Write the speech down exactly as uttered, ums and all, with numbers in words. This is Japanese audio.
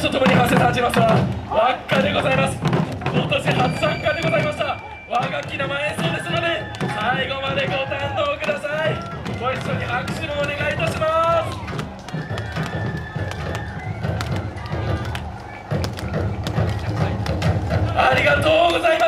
とともに発声立ちますは輪っかでございます。今年初参加でございました。和楽器生演奏ですので最後までご堪能ください。ご一緒に拍手もお願いいたします。ありがとうございます。